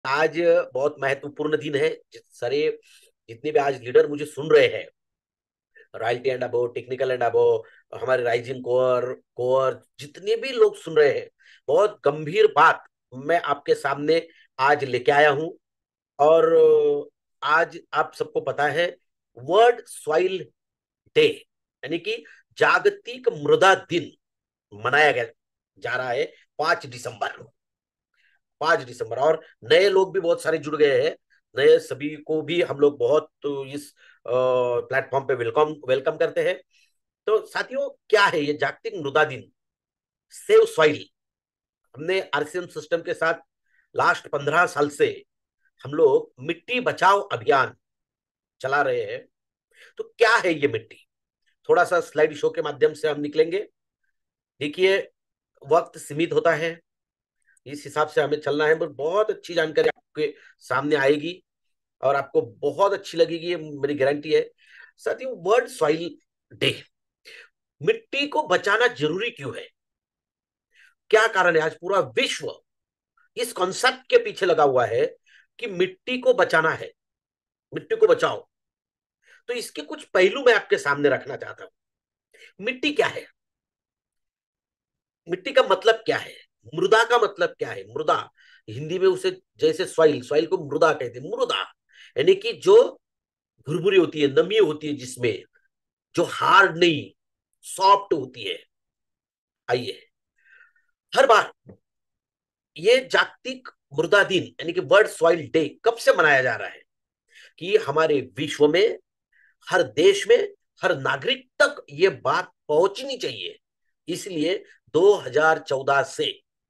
आज बहुत महत्वपूर्ण दिन है। सारे जितने भी आज लीडर मुझे सुन रहे हैं, रॉयल्टी एंड अबो, टेक्निकल एंड अबो, हमारे राइजिंग कोर कोर जितने भी लोग सुन रहे हैं, बहुत गंभीर बात मैं आपके सामने आज लेके आया हूं। और आज आप सबको पता है, वर्ल्ड सॉइल डे, यानी कि जागतिक मृदा दिन मनाया गया जा रहा है 5 दिसंबर। 5 दिसंबर। और नए लोग भी बहुत सारे जुड़ गए हैं। नए सभी को भी हम लोग बहुत इस प्लेटफॉर्म पे वेलकम वेलकम करते हैं। तो साथियों, क्या है ये जागतिक मृदा दिन? Save soil. हमने आरसीएम सिस्टम के साथ लास्ट 15 साल से हम लोग मिट्टी बचाओ अभियान चला रहे हैं। तो क्या है ये मिट्टी? थोड़ा सा स्लाइड शो के माध्यम से हम निकलेंगे। देखिए, वक्त सीमित होता है, इस हिसाब से हमें चलना है, पर बहुत अच्छी जानकारी आपके सामने आएगी और आपको बहुत अच्छी लगेगी, ये मेरी गारंटी है। साथियों, वर्ल्ड सॉइल डे, मिट्टी को बचाना जरूरी क्यों है? क्या कारण है? आज पूरा विश्व इस कॉन्सेप्ट के पीछे लगा हुआ है कि मिट्टी को बचाना है, मिट्टी को बचाओ। तो इसके कुछ पहलू मैं आपके सामने रखना चाहता हूं। मिट्टी क्या है? मिट्टी का मतलब क्या है? मृदा का मतलब क्या है? मृदा, हिंदी में उसे जैसे सॉइल, सॉइल को मृदा कहते हैं। मृदा यानी कि जो भुरभुरी होती है, नमी होती है जिसमें, जो हार्ड नहीं, सॉफ्ट होती है। आइए, हर बार ये जागतिक मृदा दिन यानी कि वर्ल्ड सॉइल डे कब से मनाया जा रहा है? कि हमारे विश्व में, हर देश में, हर नागरिक तक ये बात पहुंचनी चाहिए। इसलिए 2014 से,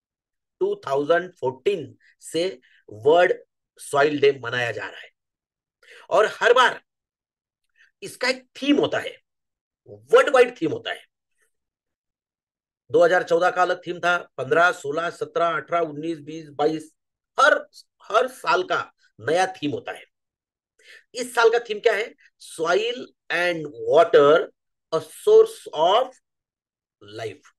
2014 से वर्ल्ड सॉइल डे मनाया जा रहा है। और हर बार इसका एक थीम होता है, वर्ल्ड वाइड थीम होता है। 2014 का अलग थीम था, 15, 16, 17, 18, 19, 20, 22, हर हर साल का नया थीम होता है। इस साल का थीम क्या है? Soil and water, a source of life.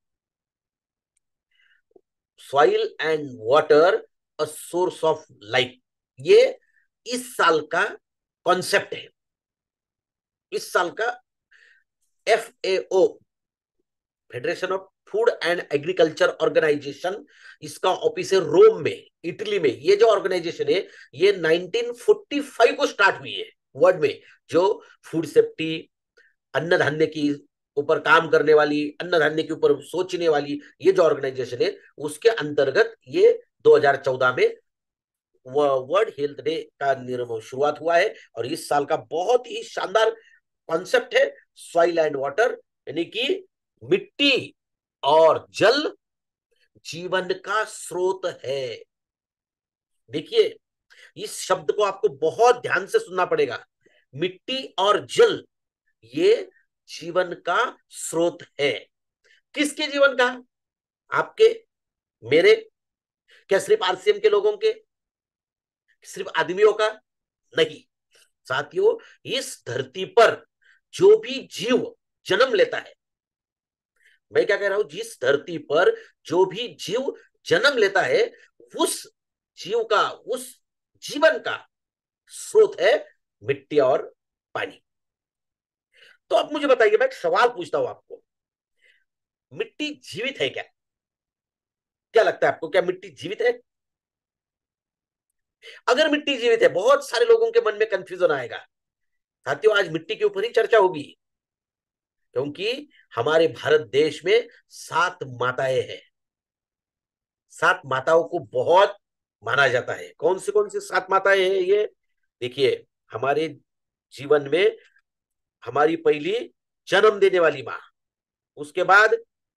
Soil and water, a source of life, ये इस साल का कॉन्सेप्ट है। इस साल का FAO, federation of food and agriculture organization, इसका ऑफिस है रोम में, इटली में। ये जो ऑर्गेनाइजेशन है, ये 1945 को स्टार्ट हुई है वर्ल्ड में। जो फूड सेफ्टी, अन्न धान्य की ऊपर काम करने वाली, अन्न धान्य के ऊपर सोचने वाली ये जो ऑर्गेनाइजेशन है, उसके अंतर्गत ये 2014 में वर्ल्ड हेल्थ डे का शुरुआत हुआ है। और इस साल का बहुत ही शानदार कॉन्सेप्ट है सॉइल एंड वाटर, यानी कि मिट्टी और जल जीवन का स्रोत है। देखिए, इस शब्द को आपको बहुत ध्यान से सुनना पड़ेगा। मिट्टी और जल, ये जीवन का स्रोत है। किसके जीवन का? आपके, मेरे? क्या सिर्फ आरसीएम के लोगों के, सिर्फ आदमियों का? नहीं साथियों, इस धरती पर जो भी जीव जन्म लेता है, मैं क्या कह रहा हूं, जिस धरती पर जो भी जीव जन्म लेता है, उस जीव का, उस जीवन का स्रोत है मिट्टी और पानी। तो अब मुझे बताइए, मैं एक सवाल पूछता हूं आपको, मिट्टी जीवित है क्या? क्या लगता है आपको, क्या मिट्टी जीवित है? अगर मिट्टी जीवित है, बहुत सारे लोगों के मन में कंफ्यूजन आएगा। साथियों, आज मिट्टी के ऊपर ही चर्चा होगी, क्योंकि हमारे भारत देश में 7 माताएं हैं। 7 माताओं को बहुत माना जाता है। कौन सी 7 माताएं हैं ये? देखिए, हमारे जीवन में हमारी पहली जन्म देने वाली माँ, उसके बाद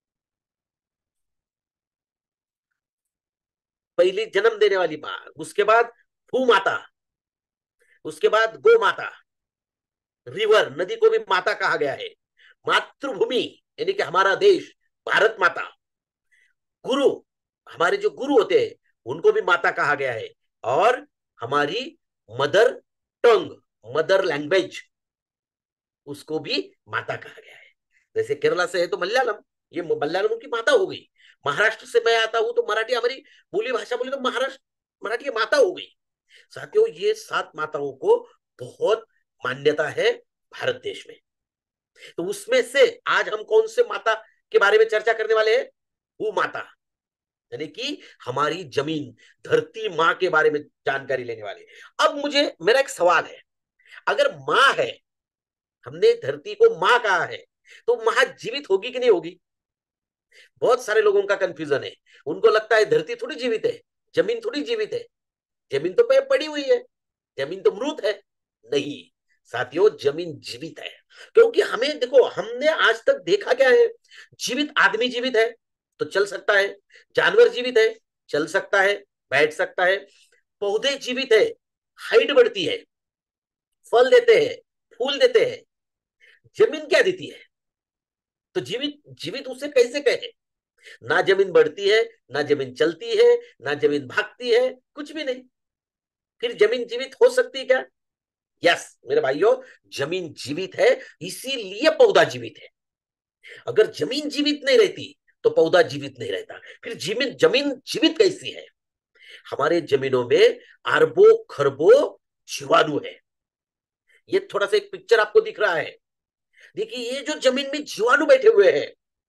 पहली जन्म देने वाली माँ, उसके बाद भू माता, उसके बाद गो माता, रिवर, नदी को भी माता कहा गया है, मातृभूमि यानी कि हमारा देश भारत माता, गुरु, हमारे जो गुरु होते हैं उनको भी माता कहा गया है, और हमारी मदर टंग, मदर लैंग्वेज, उसको भी माता कहा गया है। जैसे केरला से है तो मलयालम, ये मलयालम की माता हो गई। महाराष्ट्र से मैं आता हूं तो मराठी, हमारी बोली भाषा बोली तो महाराष्ट्र मराठी की माता हो गई। साथियों, ये 7 माताओं को बहुत मान्यता है भारत देश में। तो उसमें से आज हम कौन से माता के बारे में चर्चा करने वाले हैं? भू माता, यानी कि हमारी जमीन, धरती माँ के बारे में जानकारी लेने वाले। अब मुझे मेरा एक सवाल है, अगर माँ है, हमने धरती को माँ कहा है, तो माँ जीवित होगी कि नहीं होगी? बहुत सारे लोगों का कंफ्यूजन है। उनको लगता है धरती थोड़ी जीवित है, जमीन थोड़ी जीवित है, जमीन तो पे पड़ी हुई है, जमीन तो मृत है। नहीं साथियों, जमीन जीवित है। क्योंकि हमें देखो, हमने आज तक देखा क्या है? जीवित आदमी जीवित है तो चल सकता है, जानवर जीवित है, चल सकता है, बैठ सकता है, पौधे जीवित है, हाइट बढ़ती है, फल देते हैं, फूल देते हैं। जमीन क्या देती है? तो जीवित जीवित उसे कैसे कहे? ना जमीन बढ़ती है, ना जमीन चलती है, ना जमीन भागती है, कुछ भी नहीं। फिर जमीन जीवित हो सकती है क्या? यस मेरे भाइयों, जमीन जीवित है, इसीलिए पौधा जीवित है। अगर जमीन जीवित नहीं रहती तो पौधा जीवित नहीं रहता। फिर जमीन जमीन जीवित कैसी है? हमारे जमीनों में अरबों खरबों जीवाणु है। ये थोड़ा सा एक पिक्चर आपको दिख रहा है, देखिए ये जो जमीन में जीवाणु बैठे हुए हैं,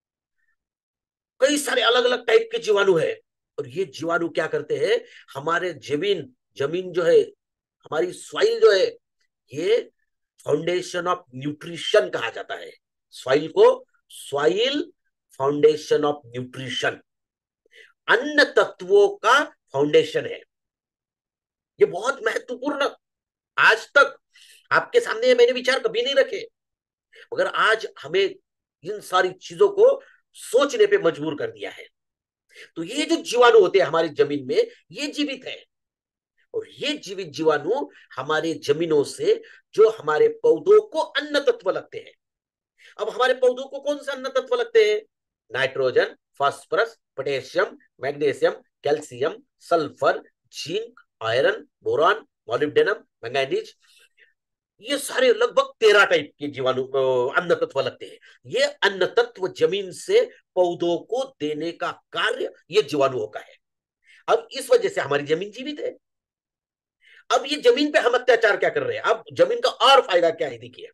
कई सारे अलग अलग टाइप के जीवाणु है। और ये जीवाणु क्या करते हैं? हमारे जमीन जमीन जो है, हमारी सॉइल जो है, ये फाउंडेशन ऑफ न्यूट्रिशन कहा जाता है। सॉइल को सॉइल फाउंडेशन ऑफ न्यूट्रिशन, अन्न तत्वों का फाउंडेशन है। ये बहुत महत्वपूर्ण, आज तक आपके सामने मैंने विचार कभी नहीं रखे, मगर आज हमें इन सारी चीजों को सोचने पे मजबूर कर दिया है। तो ये जो जीवाणु होते हैं हमारी जमीन में, ये जीवित है। और ये जीवित जीवाणु हमारे जमीनों से, जो हमारे पौधों को अन्न तत्व लगते हैं। अब हमारे पौधों को कौन से अन्न तत्व लगते हैं? Nitrogen, phosphorus, potassium, magnesium, calcium, sulphur, zinc, iron, boron, molybdenum, manganese. ये सारे लगभग 13 टाइप के जीवाणु अन्न तत्व लगते हैं। ये अन्न तत्व जमीन से पौधों को देने का कार्य ये जीवाणुओं का है। अब इस वजह से हमारी जमीन जीवित है। अब ये जमीन पे हम अत्याचार क्या कर रहे हैं? अब जमीन का और फायदा क्या है? देखिए,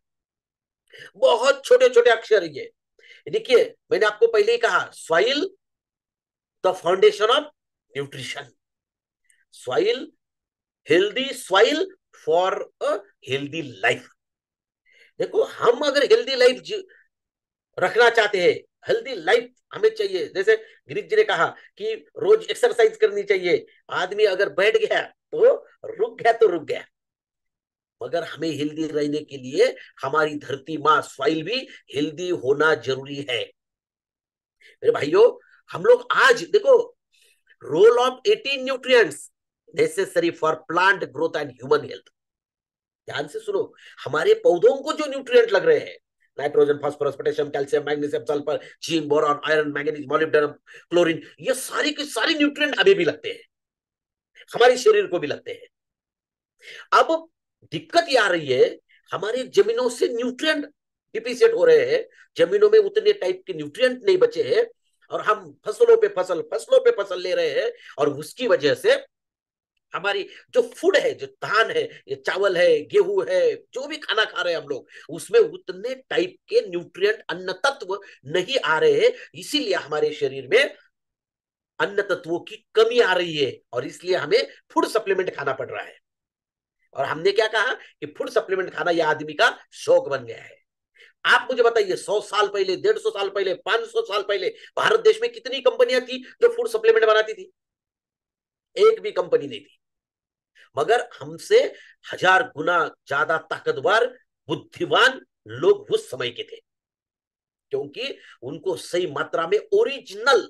बहुत छोटे छोटे अक्षर ये देखिए, मैंने आपको पहले ही कहा, soil the foundation of nutrition. Soil, healthy soil for a healthy life. देखो, हम अगर हेल्दी लाइफ रखना चाहते हैं, हेल्दी लाइफ हमें चाहिए, जैसे गिरीश जी ने कहा कि रोज एक्सरसाइज करनी चाहिए। आदमी अगर बैठ गया तो रुक गया तो रुक गया, मगर हमें हेल्दी रहने के लिए हमारी धरती माँ सॉइल भी हेल्दी होना जरूरी है। मेरे भाइयों, हम लोग आज देखो, role of 18 nutrients necessary for plant growth and human health. ध्यान से सुनो, हमारे पौधों को जो न्यूट्रिएंट लग रहे हैं, nitrogen, phosphorus, potassium, calcium, magnesium, sulphur, zinc, boron, iron, manganese, molybdenum, chlorine, ये सारे के सारे न्यूट्रिएंट हमें भी लगते हैं, हमारे शरीर को भी लगते हैं। अब दिक्कत ये आ रही है, हमारे जमीनों से न्यूट्रिएंट डिफिशिएंट हो रहे हैं, जमीनों में उतने टाइप के न्यूट्रिएंट नहीं बचे हैं, और हम फसलों पे फसल ले रहे हैं। और उसकी वजह से हमारी जो फूड है, जो धान है, ये चावल है, गेहूं है, जो भी खाना खा रहे हैं हम लोग, उसमें उतने टाइप के न्यूट्रिएंट अन्न तत्व नहीं आ रहे हैं। इसीलिए हमारे शरीर में अन्न तत्वों की कमी आ रही है, और इसलिए हमें फूड सप्लीमेंट खाना पड़ रहा है। और हमने क्या कहा कि फूड सप्लीमेंट खाना यह आदमी का शौक बन गया है। आप मुझे बताइए, 100 साल पहले, 150 साल पहले, 500 साल पहले भारत देश में कितनी कंपनियां थी जो फूड सप्लीमेंट बनाती थी? एक भी कंपनी नहीं थी। मगर हमसे 1000 गुना ज्यादा ताकतवर, बुद्धिमान लोग उस समय के थे, क्योंकि उनको सही मात्रा में ओरिजिनल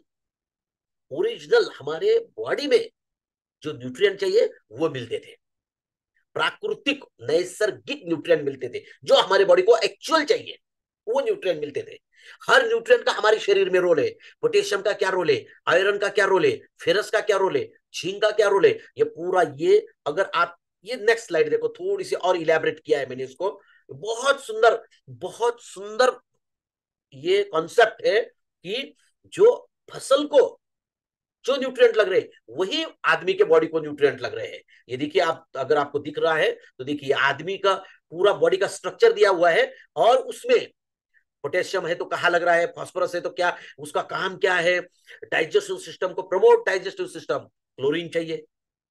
ओरिजिनल हमारे बॉडी में जो न्यूट्रिएंट चाहिए वो मिलते थे। प्राकृतिक नैसर्गिक न्यूट्रिएंट मिलते थे, जो हमारे बॉडी को एक्चुअल चाहिए, वो न्यूट्रिएंट मिलते थे। हर न्यूट्रिएंट का हमारे शरीर में रोल है। पोटेशियम का क्या रोल है, आयरन का क्या रोल है, फेरस का क्या रोल है, झिंक का क्या रोल है, ये पूरा, ये अगर आप ये नेक्स्ट स्लाइड देखो, थोड़ी सी और इलेबरेट किया है मैंने इसको। बहुत सुंदर, बहुत सुंदर ये कॉन्सेप्ट है कि जो फसल को जो न्यूट्रिएंट लग रहे हैं वही आदमी के बॉडी को न्यूट्रिएंट लग रहे हैं। ये देखिए, आप अगर आपको दिख रहा है तो देखिए आदमी का पूरा बॉडी का स्ट्रक्चर दिया हुआ है, और उसमें पोटेशियम है तो कहाँ लग रहा है, फास्फोरस है तो क्या, उसका काम क्या है, डाइजेस्टिव सिस्टम को प्रमोट, डाइजेस्टिव सिस्टम, क्लोरीन चाहिए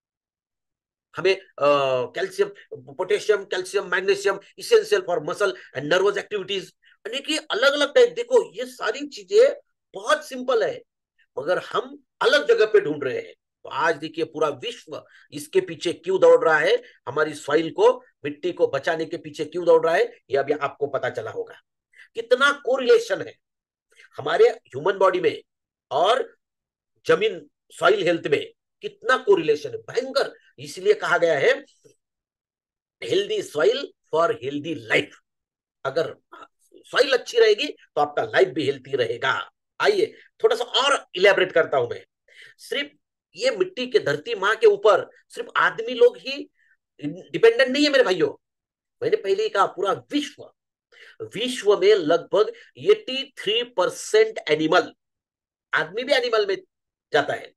हमें, calcium, potassium, calcium, magnesium, essential for muscle and nervous activities. यानी कि अलग अलग टाइप, देखो ये सारी चीजें बहुत सिंपल है, मगर हम अलग जगह पे ढूंढ रहे हैं। तो आज देखिए पूरा विश्व इसके पीछे क्यों दौड़ रहा है, हमारी सॉइल को, मिट्टी को बचाने के पीछे क्यों दौड़ रहा है, ये अभी आपको पता चला होगा। कितना कोरिलेशन है हमारे ह्यूमन बॉडी में और जमीन, सॉइल हेल्थ में, कितना कोरिलेशन है, भयंकर। इसलिए कहा गया है healthy soil for healthy life. अगर सॉइल अच्छी रहेगी तो आपका लाइफ भी हेल्थी रहेगा। आइए थोड़ा सा और इलेबरेट करता हूं मैं। सिर्फ ये मिट्टी के, धरती माँ के ऊपर सिर्फ आदमी लोग ही डिपेंडेंट नहीं है मेरे भाइयों। मैंने पहले ही कहा पूरा विश्व, विश्व में लगभग 83% एनिमल, आदमी भी एनिमल में जाता है,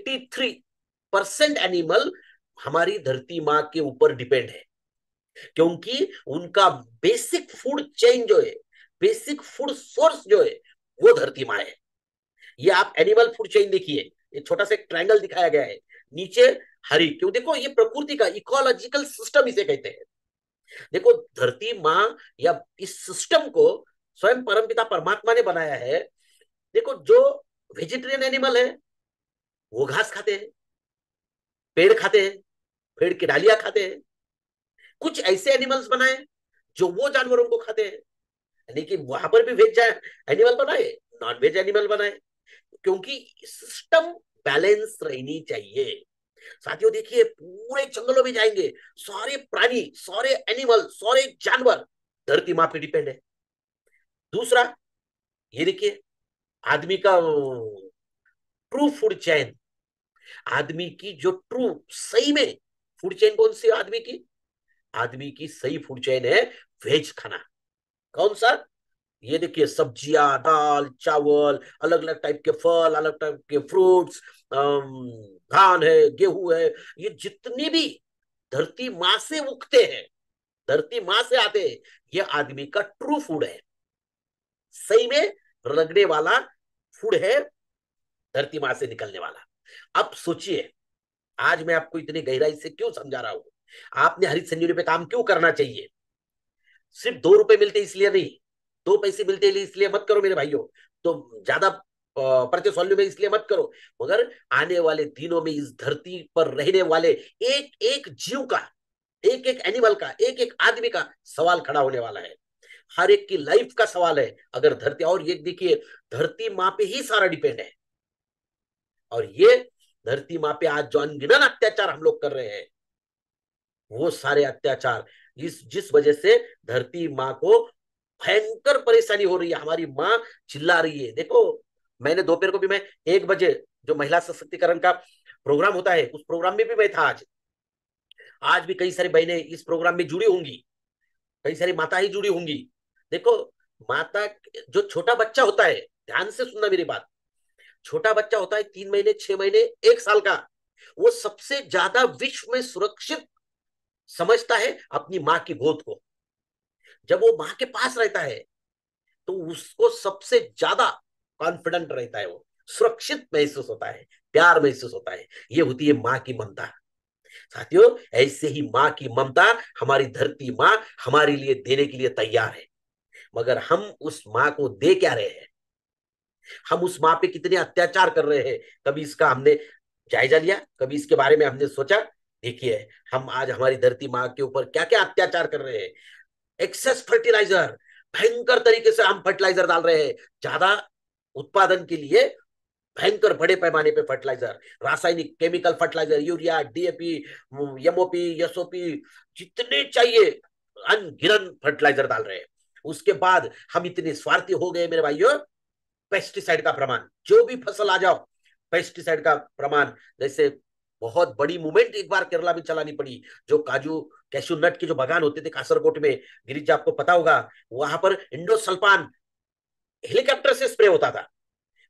83% एनिमल हमारी धरती माँ के ऊपर डिपेंड है, क्योंकि उनका बेसिक फूड चेन जो है, बेसिक फूड सोर्स जो है, वो धरती माँ है। ये आप एनिमल फूड चेन देखिए, ये छोटा सा एक ट्रायंगल दिखाया गया है, नीचे हरी, क्यों, देखो ये प्रकृति का इकोलॉजिकल सिस्टम इसे कहते हैं। देखो धरती माँ या इस सिस्टम को स्वयं परमपिता परमात्मा ने बनाया है। देखो जो वेजिटेरियन एनिमल है वो घास खाते हैं, पेड़ खाते हैं, पेड़ की डालियां खाते हैं। कुछ ऐसे एनिमल्स बनाए जो वो जानवरों को खाते हैं, लेकिन वहां पर भी वेज एनिमल बनाए, नॉन वेज एनिमल बनाए, क्योंकि सिस्टम बैलेंस रहनी चाहिए। साथियों देखिए पूरे जंगलों में जाएंगे, सारे प्राणी, सारे एनिमल, सारे जानवर धरती माँ पे डिपेंड है। दूसरा ये देखिए आदमी का ट्रू फूड चेन, आदमी की जो ट्रू सही में फूड चेन कौन सी है आदमी की, आदमी की सही फूड चेन है वेज खाना। कौन सा, ये देखिए सब्जियां, दाल, चावल, अलग अलग टाइप के फल, अलग टाइप के फ्रूट्स, धान है, गेहूं है, ये जितनी भी धरती माँ से उगते हैं, धरती माँ से आते हैं, ये आदमी का ट्रू फूड है, सही में लगने वाला फूड है, धरती माँ से निकलने वाला। अब सोचिए आज मैं आपको इतनी गहराई से क्यों समझा रहा हूं, आपने हरित संजीवनी पे काम क्यों करना चाहिए। सिर्फ 2 रुपए मिलते इसलिए नहीं, 2 पैसे मिलते इसलिए मत करो मेरे भाइयों, तो ज्यादा परचेस वॉल्यूम में इसलिए मत करो, मगर आने वाले दिनों में इस धरती पर रहने वाले एक एक जीव का, एक एक एनिमल का, एक एक आदमी का सवाल खड़ा होने वाला है, हर एक की लाइफ का सवाल है। अगर धरती, और ये देखिए धरती माँ पे ही सारा डिपेंड है, और ये धरती माँ पे आज जो अनगिनत अत्याचार हम लोग कर रहे हैं, वो सारे अत्याचार जिस वजह से धरती माँ को भयंकर परेशानी हो रही है, हमारी माँ चिल्ला रही है। देखो मैंने दोपहर को भी, मैं 1 बजे जो महिला सशक्तिकरण का प्रोग्राम होता है उस प्रोग्राम में भी मैं था। आज भी कई सारी बहनें इस प्रोग्राम में जुड़ी होंगी, कई सारी माता ही जुड़ी होंगी। देखो माता, जो छोटा बच्चा होता है, ध्यान से सुनना मेरी बात, छोटा बच्चा होता है 3 महीने, 6 महीने, 1 साल का, वो सबसे ज्यादा विश्व में सुरक्षित समझता है अपनी माँ की गोद को। जब वो माँ के पास रहता है तो उसको सबसे ज्यादा कॉन्फिडेंट रहता है, वो सुरक्षित महसूस होता है, प्यार महसूस होता है। ये होती है माँ की ममता। साथियों ऐसे ही माँ की ममता हमारी धरती माँ हमारे लिए देने के लिए तैयार है, मगर हम उस माँ को दे क्या रहे हैं, हम उस माँ पे कितने अत्याचार कर रहे हैं, कभी इसका हमने जायजा लिया, कभी इसके बारे में हमने सोचा। देखिए हम आज हमारी धरती माँ के ऊपर क्या क्या अत्याचार कर रहे हैं। एक्सेस फर्टिलाइजर, भयंकर तरीके से हम फर्टिलाइजर डाल रहे हैं, ज्यादा उत्पादन के लिए भयंकर बड़े पैमाने पे फर्टिलाइजर, रासायनिक chemical fertiliser, urea, DAP, MOP, SOP, जितने चाहिए अनगिनत फर्टिलाइजर डाल रहे हैं। उसके बाद हम इतने स्वार्थी हो गए मेरे भाइयों, पेस्टिसाइड का प्रमाण, जो भी फसल आ जाओ पेस्टिसाइड का प्रमाण। जैसे बहुत बड़ी मूवमेंट एक बार केरला में चलानी पड़ी, जो काजू कैशू नट के जो बागान होते थे कासरकोट में, गिरिजा आपको पता होगा, वहां पर इंडोसल्फान हेलीकॉप्टर से स्प्रे होता था,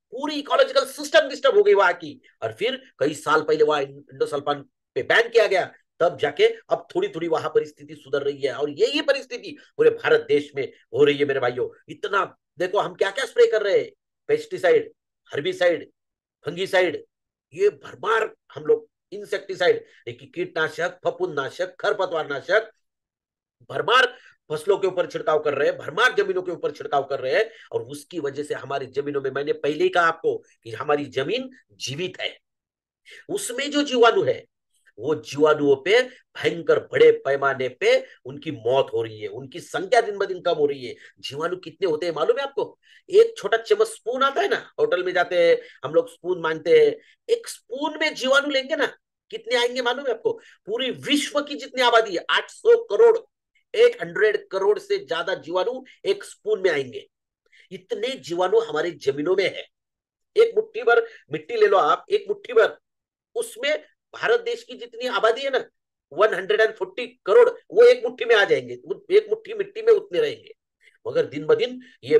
पूरी इकोलॉजिकल सिस्टम डिस्टर्ब हो गई वहां की। और फिर कई साल पहले वहां इंडोसल्फान पे बैन किया गया, तब जाके अब थोड़ी थोड़ी वहां परिस्थिति सुधर रही है। और यही परिस्थिति पूरे भारत देश में हो रही है मेरे भाइयों। इतना देखो हम क्या क्या स्प्रे कर रहे हैं, पेस्टिसाइड, हर्बिसाइड, फंगीसाइड, ये भरमार हम लोग, इंसेक्टिसाइड, कीटनाशक, फफूंदनाशक, खरपतवार नाशक, भरमार फसलों के ऊपर छिड़काव कर रहे हैं, भरमार जमीनों के ऊपर छिड़काव कर रहे हैं। और उसकी वजह से हमारी जमीनों में, मैंने पहले ही कहा आपको कि हमारी जमीन जीवित है, उसमें जो जीवाणु है वो जीवाणुओं पे भयंकर बड़े पैमाने पे उनकी मौत हो रही है, उनकी संख्या दिन ब दिन कम हो रही है। जीवाणु कितने होते हैं मालूम है आपको? एक छोटा चम्मच स्पून आता है ना, होटल में जाते हैं हम लोग, स्पून मांगते हैं, एक स्पून में जीवाणु लेंगे ना, कितने आएंगे मालूम है आपको? पूरी विश्व की जितनी आबादी है 800 करोड़, 800 करोड़ से ज्यादा जीवाणु एक स्पून में आएंगे। इतने जीवाणु हमारी जमीनों में है। एक मुट्ठी भर मिट्टी ले लो आप, एक मुट्ठी भर, उसमें भारत देश की जितनी आबादी है ना 140 करोड़, वो एक मुट्ठी में आ जाएंगे, एक मुट्ठी मिट्टी में उतने रहेंगे। मगर दिन ब दिन ये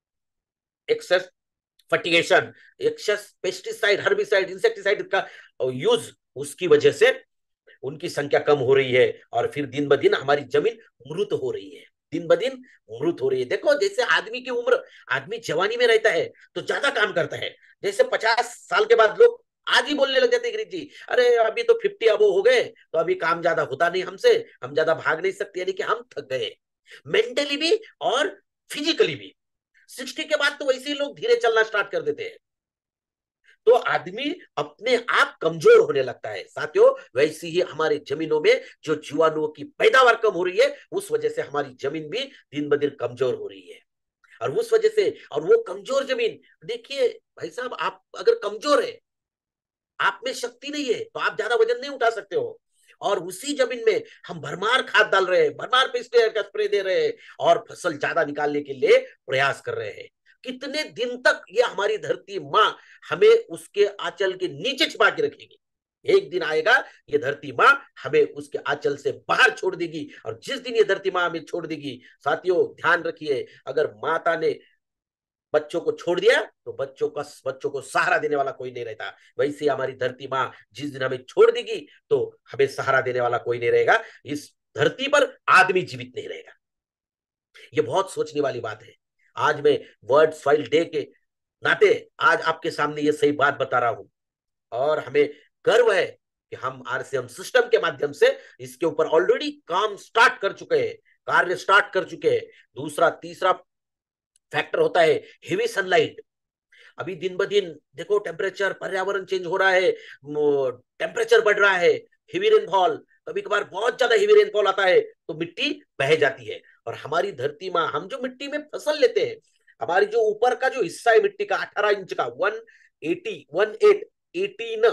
excess fertigation, excess pesticide, herbicide, insecticide का यूज, उसकी वजह से उनकी संख्या कम हो रही है। और फिर दिन ब दिन हमारी जमीन मृत हो रही है, दिन ब दिन मृत हो रही है। देखो जैसे आदमी की उम्र, आदमी जवानी में रहता है तो ज्यादा काम करता है, जैसे 50 साल के बाद लोग आज ही बोलने लग जाते हैं, गिरीश जी अरे अभी तो 50 अब हो गए तो अभी काम ज्यादा होता नहीं हमसे, हम ज्यादा भाग नहीं सकते, यानी कि हम थक गए, मेंटली भी और फिजिकली भी। 60 के बाद तो वैसे ही लोग धीरे चलना स्टार्ट कर देते हैं, तो आदमी अपने आप कमजोर होने लगता है। साथियों वैसे ही हमारे जमीनों में जो जीवाणुओं की पैदावार कम हो रही है, उस वजह से हमारी जमीन भी दिन ब दिन कमजोर हो रही है। और उस वजह से, और वो कमजोर जमीन, देखिए भाई साहब, आप अगर कमजोर है, आप में शक्ति नहीं है, तो आप ज्यादा वजन नहीं उठा सकते हो। और उसी जमीन में हम भरमार खाद डाल रहे हैं, भरमार पेस्टिसाइड का स्प्रे दे रहे हैं, और फसल ज्यादा निकालने के लिए प्रयास कर रहे हैं। कितने दिन तक ये हमारी धरती माँ हमें उसके आंचल के नीचे छिपा के रखेगी? एक दिन आएगा ये धरती माँ हमें उसके आंचल से बाहर छोड़ देगी। और जिस दिन ये धरती माँ हमें छोड़ देगी, साथियों ध्यान रखिए, अगर माता ने बच्चों को छोड़ दिया तो बच्चों को सहारा देने वाला कोई नहीं रहता। वैसे हमारी धरती माँ जिस दिन हमें छोड़ देगी तो हमें सहारा देने वाला कोई नहीं रहेगा, इस धरती पर आदमी जीवित नहीं रहेगा। ये बहुत सोचने वाली बात है। आज मैं वर्ल्ड सॉइल डे के नाते आज आपके सामने ये सही बात बता रहा हूं, और हमें गर्व है कि हम आरसीएम सिस्टम के माध्यम से इसके ऊपर ऑलरेडी काम स्टार्ट कर चुके हैं, कार्य स्टार्ट कर चुके हैं। दूसरा तीसरा फैक्टर होता है हेवी सनलाइट। अभी दिन ब दिन देखो टेम्परेचर, पर्यावरण चेंज हो रहा है, टेम्परेचर बढ़ रहा है, हेवी रेनफॉल, कभी कभार बहुत ज्यादा हेवी रेनफॉल आता है तो मिट्टी बह जाती है। और हमारी धरती माँ, हम जो मिट्टी में फसल लेते हैं, हमारी जो ऊपर का जो हिस्सा है मिट्टी का 18 इंच का, 180 18 18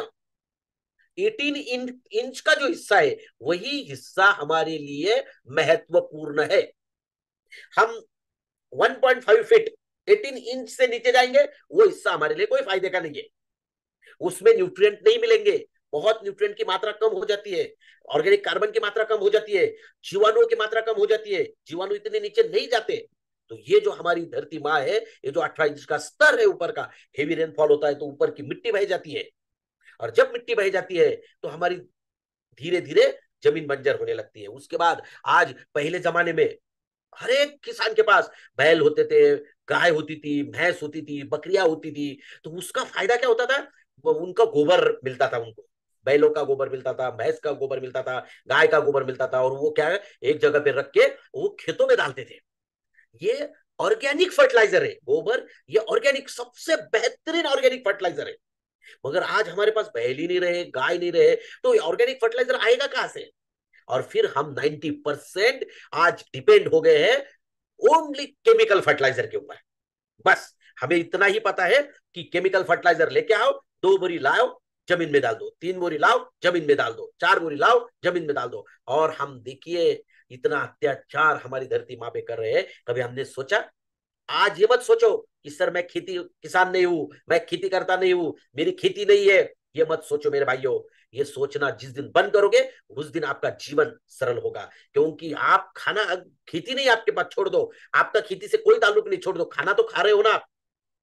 18 इंच का जो हिस्सा है, वही हिस्सा हमारे लिए महत्वपूर्ण है। हम 1.5 फीट 18 इंच से नीचे जाएंगे, वो हिस्सा हमारे लिए कोई फायदे का नहीं है, उसमें न्यूट्रिएंट नहीं मिलेंगे, बहुत न्यूट्रिएंट की मात्रा कम हो जाती है, ऑर्गेनिक कार्बन की मात्रा कम हो जाती है, जीवाणुओं की मात्रा कम हो जाती है, जीवाणु इतने नीचे नहीं जाते। तो ये जो हमारी धरती माँ है, ये जो 18 इंच का स्तर है ऊपर का, हेवी रेनफॉल होता है तो ऊपर की मिट्टी बह जाती है। और जब मिट्टी बह जाती है तो हमारी धीरे धीरे जमीन बंजर होने लगती है। उसके बाद आज, पहले जमाने में हर एक किसान के पास बैल होते थे, गाय होती थी, भैंस होती थी, बकरियां होती थी, तो उसका फायदा क्या होता था? उनका गोबर मिलता था उनको, बैलों का गोबर मिलता था, भैंस का गोबर मिलता था, गाय का गोबर मिलता था, और वो क्या है, एक जगह पे रख के वो खेतों में डालते थे। ये ऑर्गेनिक फर्टिलाइजर है गोबर, ये ऑर्गेनिक, सबसे बेहतरीन ऑर्गेनिक फर्टिलाइजर है। मगर आज हमारे पास बैल ही नहीं रहे, गाय नहीं रहे, तो ऑर्गेनिक फर्टिलाइजर आएगा कहां से? और फिर हम 90% आज डिपेंड हो गए हैं ओनली केमिकल फर्टिलाइजर के ऊपर। बस हमें इतना ही पता है कि केमिकल फर्टिलाइजर लेके आओ, 2 बोरी लाओ, जमीन में डाल दो, 3 बोरी लाओ, जमीन में डाल दो, 4 बोरी लाओ, जमीन में डाल दो। और हम देखिए इतना अत्याचार हमारी धरती माँ पे कर रहे हैं। कभी हमने सोचा? आज ये मत सोचो कि सर मैं खेती किसान नहीं हूं, मैं खेती करता नहीं हूं, मेरी खेती नहीं है, ये मत सोचो मेरे भाइयों। ये सोचना जिस दिन बंद करोगे, उस दिन आपका जीवन सरल होगा। क्योंकि आप खाना, खेती नहीं आपके पास, छोड़ दो, आपका खेती से कोई ताल्लुक नहीं, छोड़ दो, खाना तो खा रहे हो ना आप।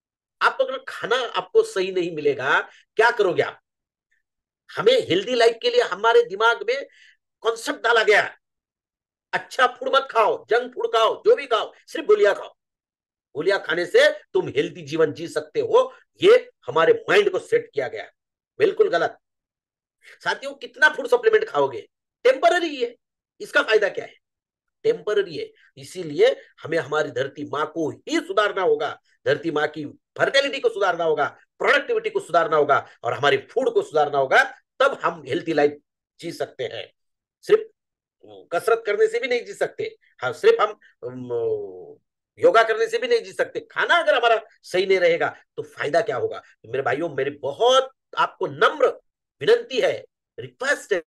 आप अगर खाना आपको सही नहीं मिलेगा, क्या करोगे आप? हमें हेल्दी लाइफ के लिए हमारे दिमाग में कॉन्सेप्ट डाला गया है, अच्छा फूड मत खाओ, जंक फूड खाओ, जो भी खाओ, सिर्फ गोलियां खाओ। गोलियां खाने से तुम हेल्दी जीवन जी सकते हो, ये हमारे माइंड को सेट किया गया है। बिल्कुल गलत। साथियों, कितना फूड सप्लीमेंट खाओगे? टेम्पररी है। इसका फायदा क्या है? टेम्पररी है। इसीलिए हमें हमारी धरती माँ को ही सुधारना होगा, धरती माँ की फर्टिलिटी को सुधारना होगा, प्रोडक्टिविटी को सुधारना होगा और हमारे फूड को सुधारना होगा। तब हम हेल्थी लाइफ जी सकते हैं। सिर्फ कसरत करने से भी नहीं जी सकते। हाँ, सिर्फ हम योगा करने से भी नहीं जी सकते। खाना अगर हमारा सही नहीं रहेगा तो फायदा क्या होगा? तो मेरे भाइयों, मेरी बहुत आपको नम्र विनंती है, रिक्वेस्ट है,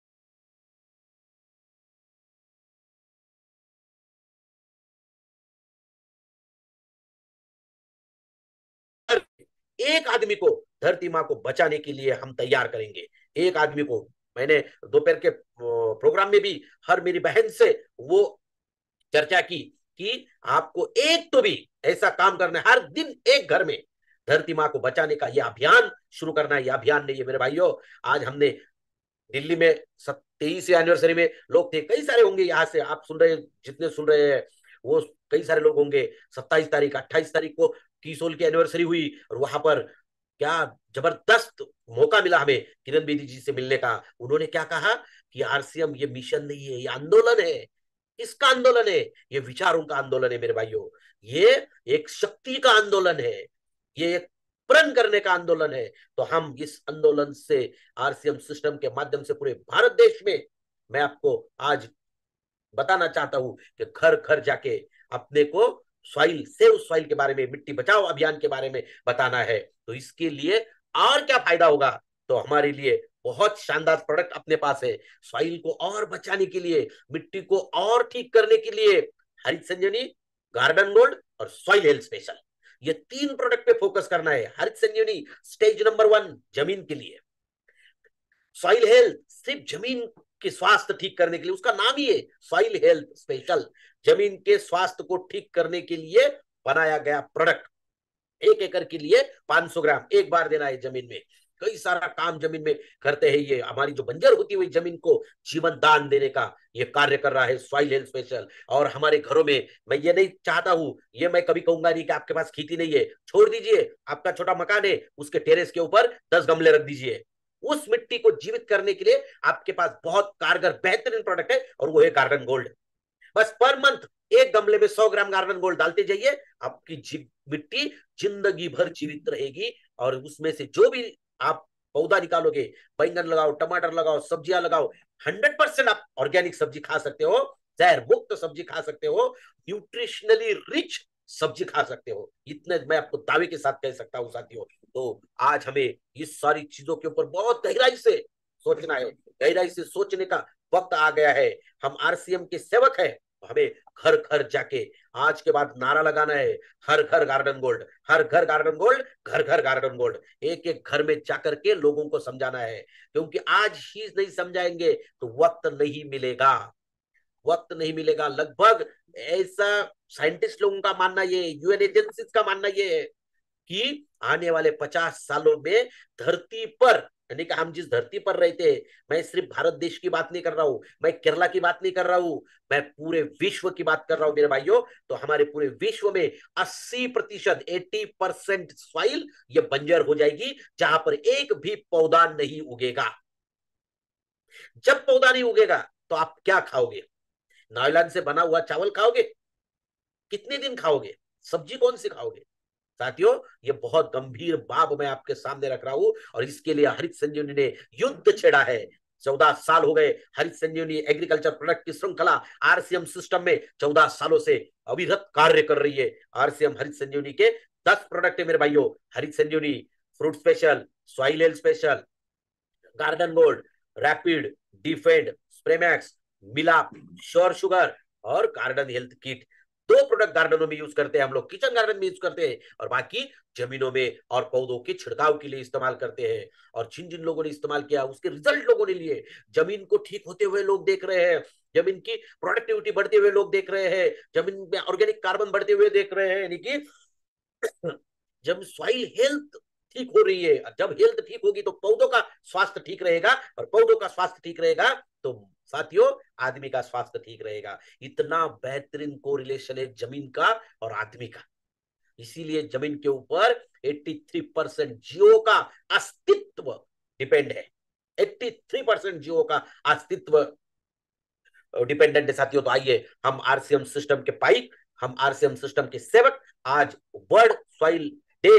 एक आदमी को धरती माँ को बचाने के लिए हम तैयार करेंगे। एक आदमी को, मैंने दोपहर के प्रोग्राम में भी हर मेरी बहन से वो चर्चा की कि आपको एक तो भी ऐसा काम करना है, हर दिन एक घर में धरती माँ को बचाने का यह अभियान शुरू करना है। यह अभियान नहीं है मेरे भाइयों। आज हमने दिल्ली में 23वीं एनिवर्सरी में लोग थे, कई सारे होंगे यहाँ से आप सुन रहे, जितने सुन रहे हैं वो कई सारे लोग होंगे। 27 तारीख 28 तारीख को की की एनिवर्सरी हुई और वहां पर क्या जबरदस्त मौका मिला हमें किरण बेदी जी से मिलने का। उन्होंने क्या कहा कि आरसीएम ये मिशन नहीं है, ये आंदोलन है। किसका आंदोलन है? ये विचारों का आंदोलन है मेरे भाइयों। ये एक शक्ति का आंदोलन है, ये एक प्रण करने का आंदोलन है। तो हम इस आंदोलन से आरसीएम सिस्टम के माध्यम से पूरे भारत देश में, मैं आपको आज बताना चाहता हूं कि घर घर जाके अपने को सॉइल सेव सॉइल के बारे में, मिट्टी बचाओ अभियान के बारे में बताना है। तो इसके लिए और क्या फायदा होगा? तो हमारे लिए बहुत शानदार प्रोडक्ट अपने पास है। सॉइल को और बचाने के लिए, मिट्टी को और ठीक करने के लिए हरित संजीवनी, गार्डन गोल्ड और सॉइल हेल्थ स्पेशल, ये 3 प्रोडक्ट पे फोकस करना है। हरित संजीवनी स्टेज नंबर 1 जमीन के लिए, सॉइल हेल्थ सिर्फ जमीन के स्वास्थ्य ठीक करने के लिए, उसका नाम ही है सॉइल हेल्थ स्पेशल, जमीन के स्वास्थ्य को ठीक करने के लिए बनाया गया प्रोडक्ट। 1 एकड़ के लिए 500 ग्राम एक बार देना है जमीन में। कई सारा काम जमीन में करते हैं। ये हमारी जो बंजर होती हुई जमीन को जीवन दान देने का ये कार्य कर रहा है सॉइल हेल्थ स्पेशल। और हमारे घरों में, मैं ये नहीं चाहता हूं, ये मैं कभी कहूंगा नहीं कि आपके पास खेती नहीं है, छोड़ दीजिए, आपका छोटा मकान है, उसके टेरेस के ऊपर 10 गमले रख दीजिए। उस मिट्टी को जीवित करने के लिए आपके पास बहुत कारगर बेहतरीन प्रोडक्ट है और वो है गार्डन गोल्ड। बस पर मंथ एक गमले में 100 ग्राम गार्डन गोल्ड डालते जाइए, आपकी मिट्टी जिंदगी भर जीवित रहेगी। और उसमें से जो भी आप पौधा निकालोगे, बैंगन लगाओ, टमाटर लगाओ, सब्जियां लगाओ, 100% आप ऑर्गेनिक सब्जी खा सकते हो, जहर मुक्त सब्जी खा सकते हो, न्यूट्रिशनली रिच सब्जी खा सकते हो। इतने मैं आपको दावे के साथ कह सकता हूं साथियों। तो आज हमें इस सारी चीजों के ऊपर बहुत गहराई से सोचना है, गहराई से सोचने का वक्त आ गया है। हम आरसीएम के सेवक हैं, हमें घर घर जाके आज के बाद नारा लगाना है, हर घर गार्डन गोल्ड, हर घर गार्डन गोल्ड, घर घर गार्डन गोल्ड। एक एक घर में जाकर के लोगों को समझाना है, क्योंकि आज ही नहीं समझाएंगे तो वक्त नहीं मिलेगा, वक्त नहीं मिलेगा। लगभग ऐसा साइंटिस्ट लोगों का मानना ये, यूएन एजेंसीज का मानना ये है कि आने वाले 50 सालों में धरती पर, यानी कि हम जिस धरती पर रहते हैं, मैं सिर्फ भारत देश की बात नहीं कर रहा हूं, मैं केरला की बात नहीं कर रहा हूं, मैं पूरे विश्व की बात कर रहा हूं मेरे भाइयों। तो हमारे पूरे विश्व में 80%, 80% सॉइल ये बंजर हो जाएगी, जहां पर एक भी पौधा नहीं उगेगा। जब पौधा नहीं उगेगा तो आप क्या खाओगे? नायलॉन से बना हुआ चावल खाओगे? कितने दिन खाओगे? सब्जी कौन सी खाओगे? साथियों, ये बहुत गंभीर बात मैं आपके सामने रख रहा हूं और इसके लिए हरित संजीवनी ने युद्ध छेड़ा है। 14 साल हो गए हरित संजीवनी एग्रीकल्चर प्रोडक्ट की श्रृंखला आरसीएम सिस्टम में 14 सालों से अविरत कार्य कर रही है। आरसीएम हरित संजीवनी के 10 प्रोडक्ट है मेरे भाइयों। Harit Sanjeevani fruit special, soil health special, garden gold, rapid, defend, Spraymax, Milap, sure sugar और गार्डन हेल्थ किट। 2 प्रोडक्ट गार्डनों में यूज करते हैं हम लोग, किचन गार्डन में यूज करते हैं, और बाकी जमीनों में और पौधों के छिड़काव के लिए इस्तेमाल करते हैं। और जिन जिन लोगों ने इस्तेमाल किया उसके रिजल्ट लोगों ने लिए। जमीन को ठीक होते हुए लोग देख रहे हैं, जमीन की प्रोडक्टिविटी बढ़ते हुए लोग देख रहे हैं, जमीन में ऑर्गेनिक कार्बन बढ़ते हुए देख रहे हैं, यानी कि जब सॉइल हेल्थ ठीक हो रही है, जब हेल्थ ठीक होगी तो पौधों का स्वास्थ्य ठीक रहेगा, और पौधों का स्वास्थ्य ठीक रहेगा तो साथियों आदमी का स्वास्थ्य ठीक रहेगा। इतना बेहतरीन कोरिलेशन है जमीन का और आदमी का। इसीलिए जमीन के ऊपर 83% जीवों का अस्तित्व डिपेंड है। 83% जीवों का अस्तित्व डिपेंडेंट है साथियों। तो आइए हम आरसीएम सिस्टम के पाइक, हम आरसीएम सिस्टम के सेवक, आज वर्ल्ड सॉइल डे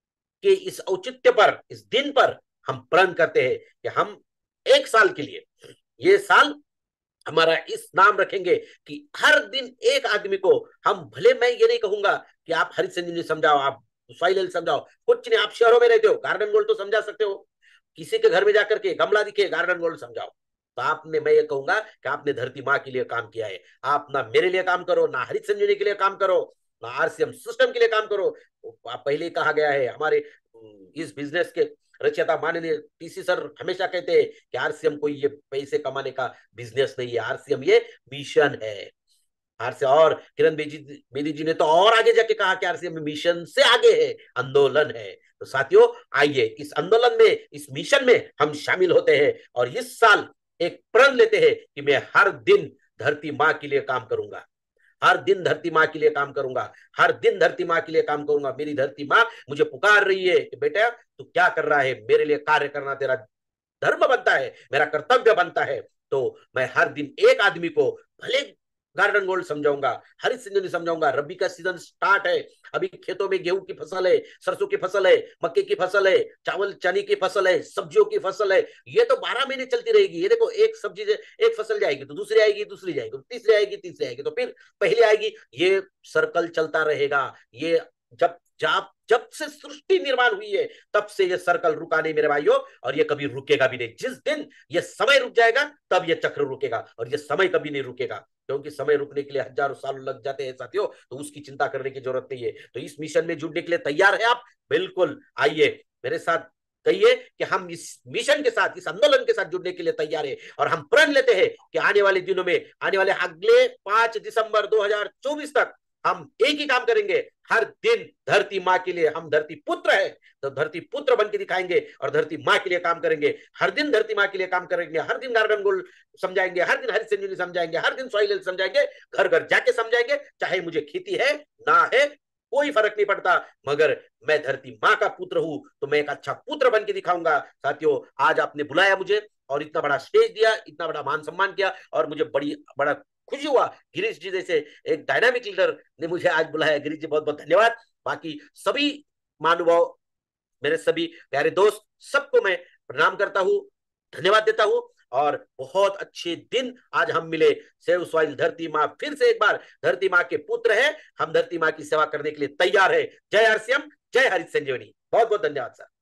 के इस औचित्य पर, इस दिन पर हम प्रण करते हैं कि हम एक साल के लिए, ये साल हमारा इस नाम रखेंगे कि हर दिन एक आदमी को हम, भले मैं ये नहीं कहूंगा कि आप हरित संजीवनी समझाओ, आप सॉइल हेल्थ समझाओ, कुछ नहीं, आप शहरों में रहते हो, गार्डन गोल्ड तो समझा सकते हो, किसी के घर में जाकर के गमला दिखे गार्डन गोल्ड समझाओ। तो आपने, मैं ये कहूंगा कि आपने धरती माँ के लिए काम किया है। आप ना मेरे लिए काम करो, ना हरित संजीवनी के लिए काम करो, ना आरसीएम सिस्टम के लिए काम करो। पहले कहा गया है, हमारे इस बिजनेस के रचयिता माननीय टीसी सर हमेशा कहते हैं कि आरसीएम कोई ये पैसे कमाने का बिजनेस नहीं है, आरसीएम ये मिशन है। आरसीएम, और किरण बेदी जी ने तो और आगे जाके कहा कि आरसीएम मिशन से आगे है, आंदोलन है। तो साथियों आइए इस आंदोलन में, इस मिशन में हम शामिल होते हैं, और इस साल एक प्रण लेते हैं कि मैं हर दिन धरती माँ के लिए काम करूंगा, हर दिन धरती माँ के लिए काम करूंगा, हर दिन धरती माँ के लिए काम करूंगा। मेरी धरती माँ मुझे पुकार रही है कि बेटा तू क्या कर रहा है, मेरे लिए कार्य करना तेरा धर्म बनता है, मेरा कर्तव्य बनता है। तो मैं हर दिन एक आदमी को, भले गार्डन गोल्ड समझाऊंगा, हरित संजीवनी समझाऊंगा। रबी का सीजन स्टार्ट है, अभी खेतों में गेहूं की फसल है, सरसों की फसल है, मक्के की फसल है, चावल चने की फसल है, सब्जियों की फसल है। ये तो 12 महीने चलती रहेगी। ये देखो, एक सब्जी, एक फसल जाएगी तो दूसरी आएगी, दूसरी जाएगी तो तीसरी आएगी, तीसरी आएगी तो फिर पहले आएगी। ये सर्कल चलता रहेगा। ये जब जब जब से सृष्टि निर्माण हुई है तब से ये सर्कल रुका नहीं मेरे भाइयों, और ये कभी रुकेगा भी नहीं। जिस दिन ये समय रुक जाएगा तब ये चक्र रुकेगा, और ये समय कभी नहीं रुकेगा, क्योंकि समय रुकने के लिए हजारों साल लग जाते हैं साथियों। तो उसकी चिंता करने की जरूरत नहीं है। तो इस मिशन में जुड़ने के लिए तैयार है आप? बिल्कुल आइए मेरे साथ, कहिए कि हम इस मिशन के साथ, इस आंदोलन के साथ जुड़ने के लिए तैयार है। और हम प्रण लेते हैं कि आने वाले दिनों में, आने वाले अगले 5 दिसंबर 2024 तक हम एक ही काम करेंगे, हर दिन धरती माँ के लिए। हम धरती पुत्र है तो धरती पुत्र बन के दिखाएंगे, और धरती माँ के लिए काम करेंगे। हर दिन धरती माँ के लिए काम करेंगे, हर दिन गार्डन गोल्ड समझाएंगे, हर दिन हरित संजीवनी समझाएंगे, हर दिन सॉइल हेल्थ समझाएंगे, घर घर जाके समझाएंगे। चाहे मुझे खेती है ना है, कोई फर्क नहीं पड़ता, मगर मैं धरती माँ का पुत्र हूं तो मैं एक अच्छा पुत्र बन के दिखाऊंगा। साथियों आज आपने बुलाया मुझे, और इतना बड़ा स्टेज दिया, इतना बड़ा मान सम्मान किया, और मुझे बड़ा खुशी हुआ। गिरीश जी जैसे एक डायनामिक लीडर ने मुझे आज बुलाया। गिरीश जी बहुत बहुत धन्यवाद। बाकी सभी महानुभाव, मेरे सभी प्यारे दोस्त, सबको मैं प्रणाम करता हूँ, धन्यवाद देता हूँ। और बहुत अच्छे दिन आज हम मिले। सेव सॉइल धरती माँ फिर से एक बार धरती माँ के पुत्र है, हम धरती माँ की सेवा करने के लिए तैयार है। जय आरसीएम, जय हरित संजीवनी। बहुत बहुत धन्यवाद सर।